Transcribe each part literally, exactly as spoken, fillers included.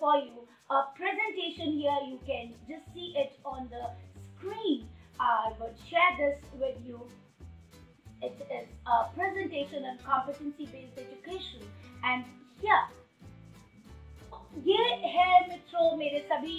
for you a presentation here. You can just see it on the screen. I would share this with you. It is a presentation on competency-based education, and here ये है मित्रों, मेरे सभी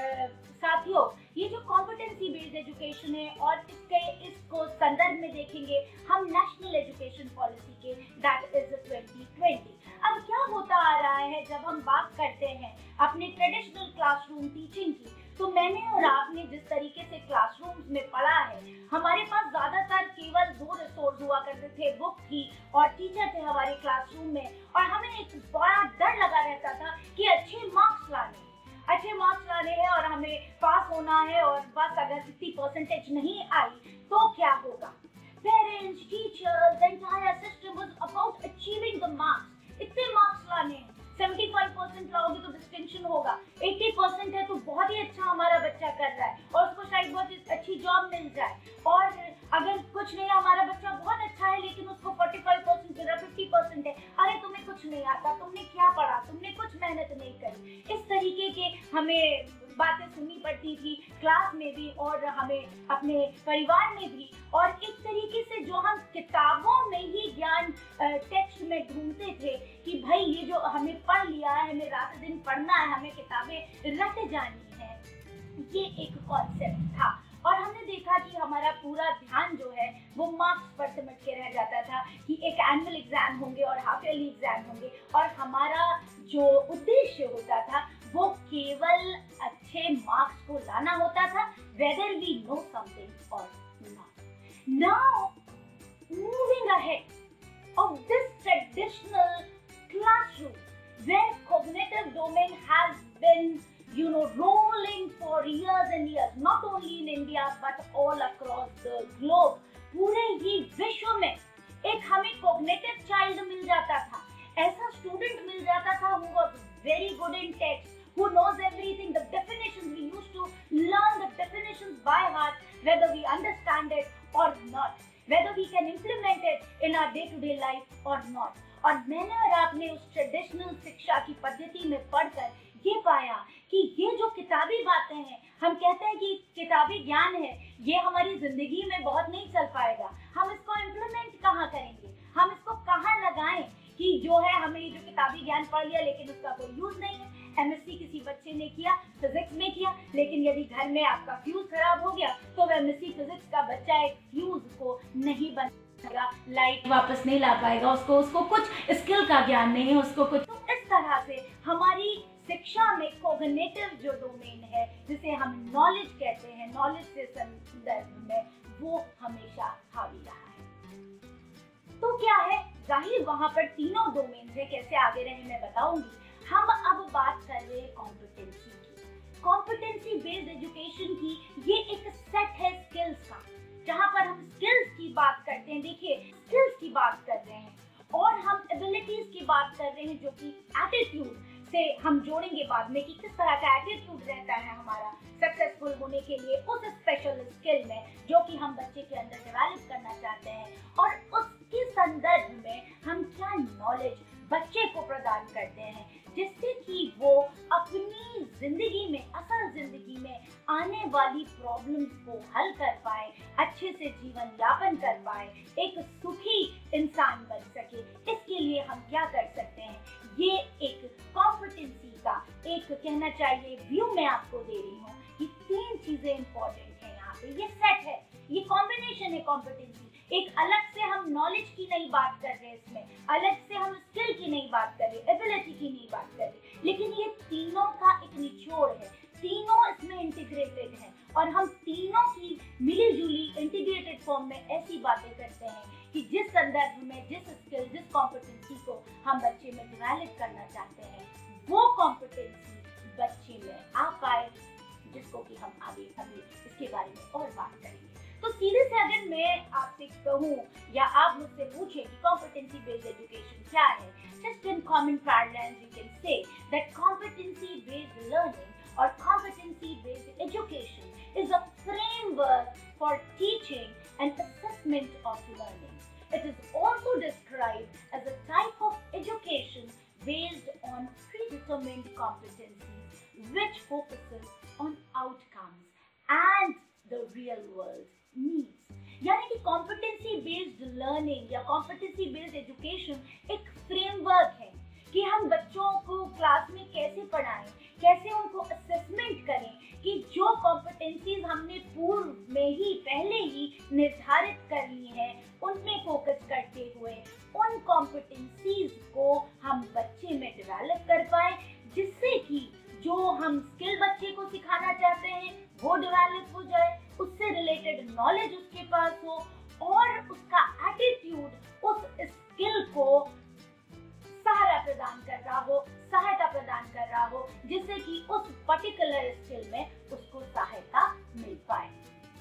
साथियों, ये जो competency based education है और इसके इसको संदर्भ में देखेंगे हम नेशनल एजुकेशन पॉलिसी के, दैट इज ट्वेंटी ट्वेंटी। अब क्या होता आ रहा है, जब हम बात करते हैं अपने ट्रेडिशनल क्लासरूम टीचिंग की, तो मैंने और आपने जिस तरीके से क्लासरूम्स में पढ़ा है, हमारे पास ज्यादातर केवल दो रिसोर्स हुआ करते थे, बुक थी और टीचर थे हमारे क्लासरूम में, और हमें एक बड़ा डर लगा रहता था कि अच्छे मार्क्स लाने अच्छे मार्क्स लाने हैं और हमें पास होना है, और बस अगर इतनी परसेंटेज नहीं आई तो क्या होगा। Parents, teachers, the entire system was about achieving the marks. इतने मार्क्स लाने हैं, पचहत्तर परसेंट लाओगे तो डिस्टिंक्शन होगा, अस्सी परसेंट है तो बहुत ही अच्छा हमारा बच्चा कर रहा है और उसको शायद बहुत अच्छी जॉब मिल जाए, और अगर कुछ नहीं, हमारा बच्चा बहुत अच्छा है लेकिन उसको पैंतालीस परसेंट मिल रहा है, पचास परसेंट है, अरे तुम्हें कुछ नहीं आता, तुमने क्या पढ़ा, तुमने कुछ मेहनत नहीं करी। इस तरीके के हमें बातें सुननी पड़ती थी क्लास में भी और हमें अपने परिवार में भी, और एक तरीके से जो हम किताबों में ही ज्ञान टेक्स्ट में ढूंढते थे कि भाई ये जो हमें पढ़ लिया है, हमें रात दिन पढ़ना है, हमें किताबें रट जानी है, ये एक कॉन्सेप्ट था। और हमने देखा कि हमारा पूरा ध्यान जो है वो मार्क्स पर सिमट के रह जाता था कि एक एनुअल एग्जाम होंगे और हाफ ईयरली एग्जाम होंगे, और हमारा जो उद्देश्य होता था वो केवल अच्छे मार्क्स को लाना होता था, whether we know something or not. Now, moving ahead of this traditional classroom where cognitive domain has been, you know, rolling for years and years, not only in India but all across the globe. पूरे ही विश्व में एक हमें cognitive child मिल जाता था, ऐसा student मिल जाता था who was very good in text, who knows everything, the definitions. We used to learn the definitions by heart, whether we understand it or not, whether we can implement it in our day-to-day life or not. और मैंने और आपने उस traditional शिक्षा की पद्धति में पढ़कर ये पाया कि ये जो किताबी बातें हैं, हम कहते हैं कि किताबी ज्ञान है, ये हमारी जिंदगी में बहुत नहीं चल पाएगा। हम इसको इम्प्लीमेंट कहाँ करेंगे, हम इसको कहाँ लगाएं कि जो है हमने ये जो किताबी ज्ञान पढ़ लिया लेकिन उसका कोई यूज नहीं है। एमएससी किसी बच्चे ने किया, फिजिक्स में किया, लेकिन यदि घर में आपका फ्यूज खराब हो गया तो एमएससी फिजिक्स का बच्चा एक फ्यूज को नहीं बन लाइट वापस नहीं ला पाएगा, उसको उसको कुछ स्किल का ज्ञान नहीं है, उसको कुछ। तो इस तरह से हमारी शिक्षा में कॉग्निटिव जो डोमेन है, जिसे हम नॉलेज कहते हैं, नॉलेज से संदर्भ में, वो हमेशा हावी रहा है। तो क्या है, जाहिर वहां पर तीनों डोमेन है, कैसे आगे रहे मैं बताऊंगी। हम अब बात कर रहे हैं कॉम्पिटेंसी की, कॉम्पिटेंसी बेस्ड एजुकेशन की। ये एक सेट है स्किल्स का, जहाँ पर हम स्किल्स की बात करते हैं। देखिए, स्किल्स की बात कर रहे हैं और हम एबिलिटीज की बात कर रहे हैं, जो कि एटीट्यूड से हम जोड़ेंगे बाद में कि किस तरह का एटीट्यूड रहता है हमारा सक्सेसफुल होने के लिए उस स्पेशल स्किल में जो कि हम बच्चे के अंदर डेवलप करना चाहते हैं, और उसके संदर्भ में हम क्या नॉलेज बच्चे को प्रदान करते हैं जिससे कि वो अपनी जिंदगी में, असल जिंदगी में आने वाली प्रॉब्लम्स को हल कर पाए, अच्छे से जीवन यापन कर पाए, एक सुखी इंसान बन सके। इसके लिए हम क्या कर सकते हैं, ये एक कॉम्पिटेंसी का एक कहना चाहिए व्यू मैं आपको दे रही हूँ। ये तीन चीजें इंपॉर्टेंट है यहाँ पे, ये सेट है, ये कॉम्बिनेशन है कॉम्पिटेंसी। एक अलग से हम नॉलेज की नहीं बात कर रहे, इसमें अलग से हम स्किल की नहीं बात कर रहे, एबिलिटी की नहीं बात कर रहे, लेकिन ये तीनों का एक निचोड़ है, तीनों इसमें इंटीग्रेटेड है, और हम तीनों की मिली जुली इंटीग्रेटेड फॉर्म में ऐसी बातें करते हैं कि जिस संदर्भ में, जिस स्किल, जिस कॉम्पिटेंसी को हम बच्चे में डेवलप करना चाहते हैं, वो कॉम्पिटेंसी बच्चे में आ पाए, जिसको कि हम आगे आगे इसके बारे में और बात करेंगे। तो सीधे से अगर मैं आपसे कहूँ या आप मुझसे पूछें कि कॉम्पिटेंसी बेस्ड एजुकेशन क्या है, just in common parlance you can say that competency based learning और competency based education is a framework for teaching and assessment of learning. It is also described as a type of education based on predetermined competencies which focuses on outcomes and the real world needs. यानी कि competency based learning या competency based education एक framework है कि हम बच्चों को class में कैसे पढ़ाएं, कैसे उनको असेसमेंट करें कि जो कॉम्पिटेंसीज हमने पूर्व में ही पहले ही निर्धारित कर ली हैं उनमें फोकस करते हुए उन कॉम्पिटेंसीज को हम बच्चे में डेवलप कर पाए, जिससे कि जो हम स्किल बच्चे को सिखाना चाहते हैं वो डेवलप हो जाए, उससे रिलेटेड नॉलेज उसके पास हो और उसका एटीट्यूड उस स्किल को सहारा प्रदान कर रहा हो, सहायता प्रदान कर रहा हो, जिससे कि उस पर्टिकुलर स्किल में उसको सहायता मिल पाए।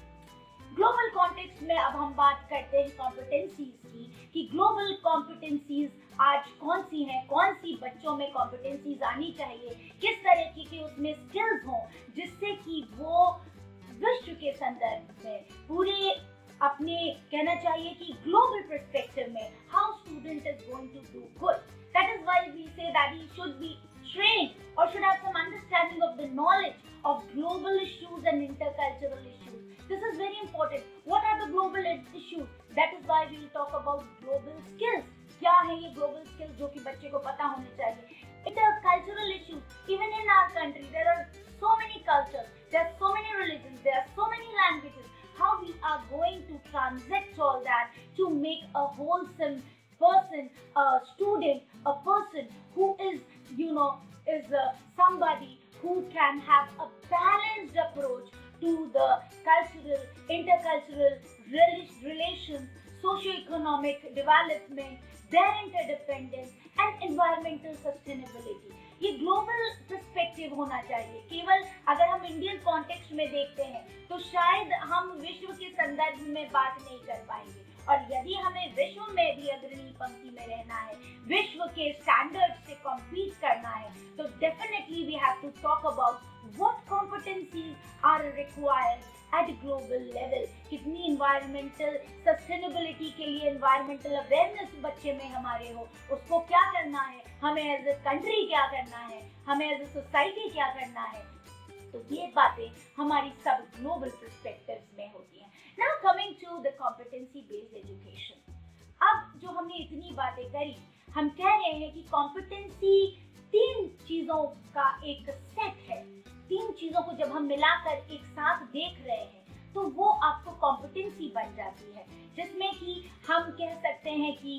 ग्लोबल कॉन्टेक्स्ट में अब हम बात करते हैं कॉम्पिटेंसीज की कि ग्लोबल कॉम्पिटेंसीज आज कौन सी हैं, कौन सी बच्चों में कॉम्पिटेंसीज आनी चाहिए, किस तरह की, की उसमें स्किल्स हों जिससे कि वो विश्व के संदर्भ में पूरे अपने कहना चाहिए कि ग्लोबल पर्सपेक्टिव में how student is going to do good. That is why we say that he should be trained or should have some understanding of the knowledge of global issues and intercultural issues. This is very important. What are the global issues? That is why we will talk about global skills. क्या है ये global skills जो कि बच्चे को पता होने चाहिए. Intercultural issues. Even in our country, there are so many cultures, there are so many religions, there are so many languages. How we are going to transact all that to make a wholesome person, a student, a person who is, you know, is uh, somebody who can have a balanced approach to the cultural, intercultural relations, socio-economic development, their interdependence and environmental sustainability. ये global perspective होना चाहिए. केवल अगर हम Indian context में देखते हैं तो शायद हम विश्व के संदर्भ में बात नहीं कर पाएंगे, और यदि हमें विश्व में भी अग्रणी पंक्ति में रहना है, विश्व के स्टैंडर्ड से कॉम्पीट करना है, तो definitely we have to talk about what competencies are required at global level. कितनी इन्वायरमेंटल सस्टेनेबिलिटी के लिए इन्वायरमेंटल अवेयरनेस बच्चे में हमारे हो, उसको क्या करना है, हमें एज ए कंट्री क्या करना है, हमें एज ए सोसाइटी क्या करना है. तो ये बातें हमारी सब ग्लोबल पर्सपेक्टिव्स में होती हैं. Now coming to the competency based education. अब जो हमने इतनी बातें करी, हम कह रहे हैं कि कॉम्पिटेंसी तीन चीजों का एक सेट है. तीन चीजों को जब हम मिलाकर एक साथ देख रहे हैं तो वो आपको कॉम्पिटेंसी बन जाती है, जिसमें कि हम कह सकते हैं कि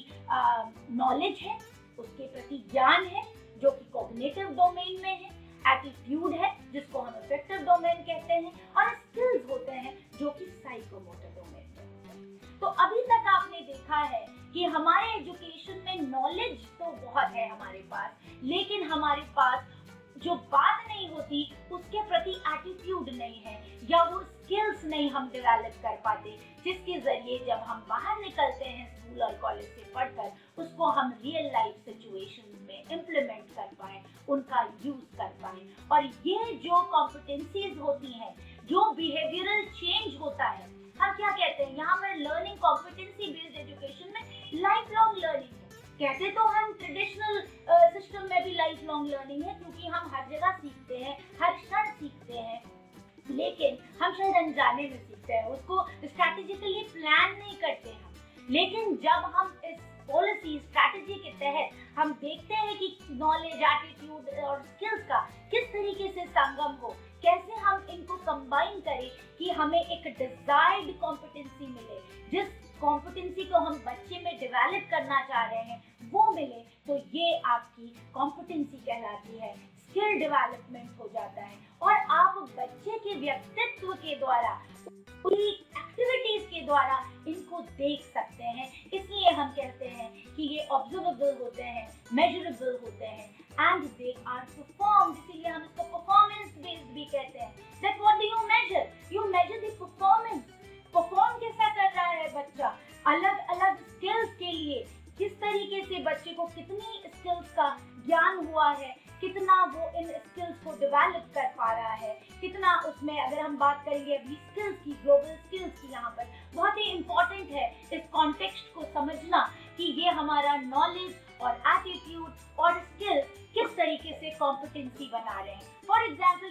नॉलेज है, उसके प्रति ज्ञान है जो कि कॉग्निटिव डोमेन में है, एटीट्यूड है जिसको हम अफेक्टिव डोमेन कहते हैं, और स्किल्स होते हैं जो कि साइकोमोटर डोमेन में होते हैं. तो अभी तक आपने देखा है कि हमारे एजुकेशन में नॉलेज तो बहुत है हमारे पास, लेकिन हमारे पास जो बात नहीं होती उसके प्रति एटीट्यूड नहीं है, या वो स्किल्स नहीं हम डेवलप कर पाते, जिसके जरिए जब हम बाहर निकलते हैं स्कूल और कॉलेज से पढ़कर उसको हम रियल लाइफ सिचुएशंस में इम्प्लीमेंट कर पाए, उनका यूज कर पाए. और ये जो कॉम्पिटेंसीज होती हैं, जो बिहेवियरल चेंज होता है, हम क्या कहते हैं यहाँ पर लर्निंग कॉम्पिटेंसी बेस्ड एजुकेशन में लाइफ लॉन्ग लर्निंग. कहते तो हम ट्रेडिशनल सिस्टम में भी लाइफ लॉन्ग लर्निंग है, क्योंकि हम हर जगह सीखते हैं, हर क्षण सीखते हैं, लेकिन हम शायद अनजाने में सीखते हैं, उसको स्ट्रैटेजिकली प्लान नहीं करते हम. लेकिन जब हम इस पॉलिसी स्ट्रैटेजी के तहत हम देखते हैं कि नॉलेज, एटीट्यूड और स्किल्स का किस तरीके से संगम हो, कैसे हम इनको कंबाइन करें कि हमें एक डिजायर्ड कॉम्पिटेंसी मिले, जिस कॉम्पिटेंसी को हम बच्चे में डेवलप करना चाह रहे हैं वो मिले, तो ये आपकी कॉम्पिटेंसी कहलाती है, स्किल डेवलपमेंट हो जाता है. और आप बच्चे के व्यक्तित्व के द्वारा, पूरी एक्टिविटीज के द्वारा इनको देख सकते हैं. इसलिए हम कहते हैं कि ये ऑब्जर्वेबल होते हैं, मेजरेबल होते हैं, एंड दे आर परफॉर्म्ड. इसीलिए हम इसको परफॉर्मेंस बेस्ड भी कहते हैं. That what do you measure? You measure the performance. Perform कैसा कर रहा है बच्चा, अलग अलग स्किल्स के लिए किस तरीके से बच्चे को कितनी स्किल्स का ज्ञान हुआ है, कितना वो इन स्किल्स को डेवलप कर पा रहा है, कितना उसमें, अगर हम बात करेंगे अभी स्किल्स की, ग्लोबल स्किल्स की, यहाँ पर बहुत ही इम्पोर्टेंट है इस कॉन्टेक्स्ट को समझना कि ये हमारा नॉलेज और एटीट्यूड और स्किल्स किस तरीके से कॉम्पिटेंसी बना रहे हैं. फॉर एग्जाम्पल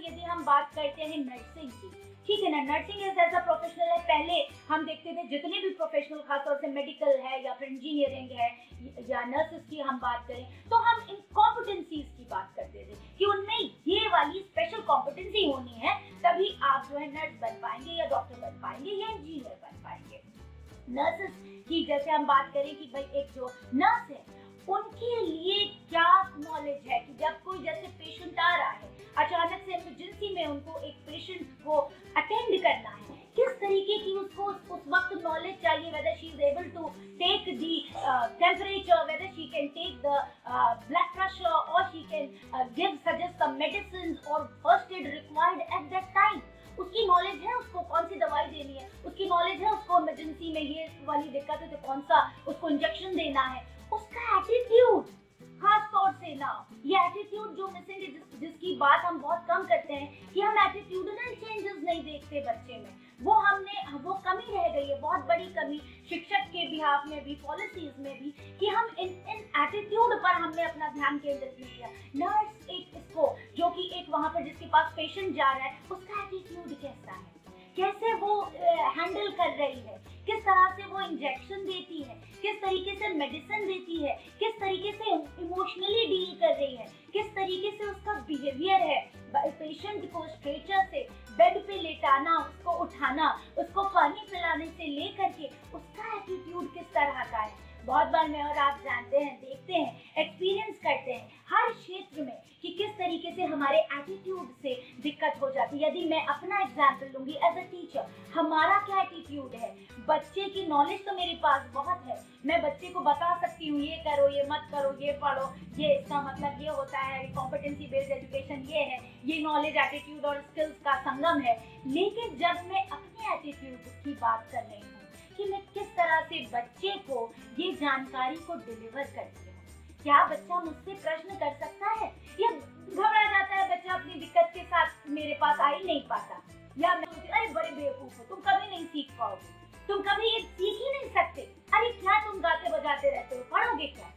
यदि हम बात करते हैं नर्सिंग की, ठीक है ना, नर्सिंग एक ऐसा प्रोफेशनल है, पहले हम देखते थे जितने भी प्रोफेशनल खासतौर से मेडिकल है या फिर इंजीनियरिंग है या नर्सेस की हम बात करें तो हम इन कॉम्पिटेंसीज की बात करते थे कि उनमें ये वाली स्पेशल कॉम्पिटेंसी होनी है, तभी आप जो है नर्स बन पाएंगे या डॉक्टर बन पाएंगे या इंजीनियर बन पाएंगे। नर्सेस की जैसे हम बात करें कि भाई एक जो नर्स है उनके लिए क्या नॉलेज है कि जब कोई जैसे पेशेंट आ रहा है, अचानक से इमरजेंसी में उनको एक पेशेंट को अटेंड करना है, किस तरीके की उसको उस वक्त नॉलेज चाहिए, whether she is able to take the uh, temperature, whether she can take the uh, blood pressure or she can uh, give suggest some medicines or first aid required at that time। उसकी knowledge है उसको कौन सी दवाई देनी है, उसकी knowledge है उसको इमरजेंसी में ये वाली दिक्कत है तो कौन सा उसको इंजेक्शन देना है, उसका एटीट्यूड खास तौर से ना, ये एटीट्यूड जो मिसिंग है जिस, जिसकी बात हम बहुत कम करते हैं कि हम एटीट्यूडनल चेंजेस नहीं देखते बच्चे में, वो हमने वो कमी रह गई है, बहुत बड़ी कमी शिक्षक के बिहाफ में भी, पॉलिसीज में भी, कि हम इन इन एटीट्यूड पर हमने अपना ध्यान केंद्रित नहीं किया। नर्स एक इसको जो कि एक वहाँ पर जिसके पास पेशेंट जा रहा है उसका एटीट्यूड कैसा है, कैसे वो हैंडल कर रही है, किस तरह से वो इंजेक्शन देती है, किस तरीके से मेडिसिन देती है, किस तरीके से इमोशनली डील कर रही है, किस तरीके से उसका बिहेवियर है, पेशेंट को स्ट्रेचर से बेड पे लेटाना, उसको उठाना, उसको पानी पिलाने से लेकर के उसका एटीट्यूड किस तरह का है। बहुत बार मैं और आप जानते हैं, देखते हैं, एक्सपीरियंस करते हैं हर क्षेत्र में कि किस तरीके से हमारे एटीट्यूड से दिक्कत हो जाती है। यदि मैं अपना एग्जांपल लूंगी एज अ टीचर, हमारा क्या एटीट्यूड है, बच्चे की नॉलेज तो मेरे पास बहुत है, मैं बच्चे को बता सकती हूँ ये करो, ये मत करो, ये पढ़ो, ये इसका मतलब ये होता है, कॉम्पिटेंसी बेस्ड एजुकेशन ये है, ये नॉलेज, एटीट्यूड और स्किल्स का संगम है। लेकिन जब मैं अपने एटीट्यूड की बात कर रही हूँ कि मैं किस तरह से बच्चे को ये जानकारी को डिलीवर करती हूँ, क्या बच्चा मुझसे प्रश्न कर सकता है या घबरा जाता है बच्चा अपनी दिक्कत के साथ मेरे पास आ ही नहीं पाता, या मैं सोचती अरे बड़े बेवकूफ हो, तुम कभी नहीं सीख पाओगे, तुम कभी ये सीख ही नहीं सकते, अरे क्या तुम गाते बजाते रहते हो, पढ़ोगे क्या।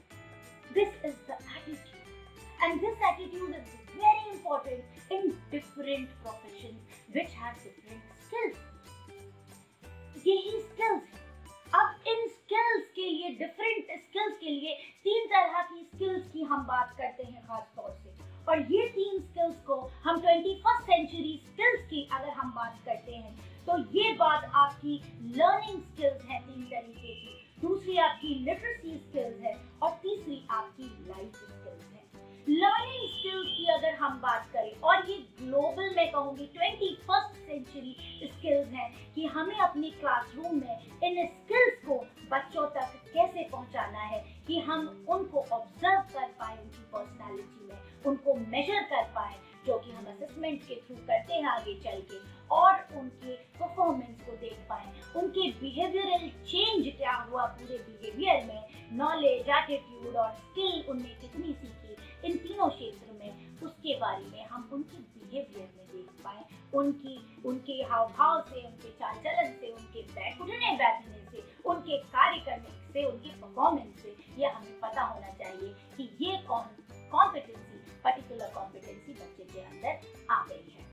This is the attitude and this attitude is very important in different professions which have different skills. यही स्किल्स है। अब इन स्किल्स के लिए, डिफरेंट स्किल्स के लिए तीन तरह की स्किल्स की हम बात करते हैं खास तौर से, और ये तीन स्किल्स को हम ट्वेंटी फर्स्ट सेंचुरी स्किल्स की अगर हम बात करते हैं तो ये बात आपकी लर्निंग स्किल्स है तीन तरीके की, दूसरी आपकी लिटरेसी स्किल्स है और तीसरी आपकी लाइफ स्किल्स है। लर्निंग स्किल्स की अगर हम बात करें, और ये ग्लोबल मैं कहूँगी ट्वेंटी फर्स्ट सेंचुरी स्किल्स हैं कि हमें अपनी क्लासरूम में इन स्किल्स को बच्चों तक कैसे पहुंचाना है कि हम उनको ऑब्जर्व कर पाए, उनकी पर्सनालिटी में उनको मेजर कर पाए, जो कि हम असेसमेंट के थ्रू करते हैं आगे चल के, और उनके परफॉर्मेंस को देख पाए, उनके बिहेवियरल चेंज क्या हुआ पूरे बिहेवियर में, नॉलेज, एटीट्यूड और स्किल उनने कितनी सीखी, इन तीनों क्षेत्र में उसके बारे में हम उनके बिहेवियर में देख पाए, उनकी उनके हाव भाव से, उनके चाल चलन से, उनके बैठ उठने बैठने से, उनके कार्य करने से, उनकी परफॉर्मेंस से, ये हमें पता होना चाहिए कि ये कौन कॉम्पिटेंसी, पर्टिकुलर कॉम्पिटेंसी बच्चे के अंदर आ गई।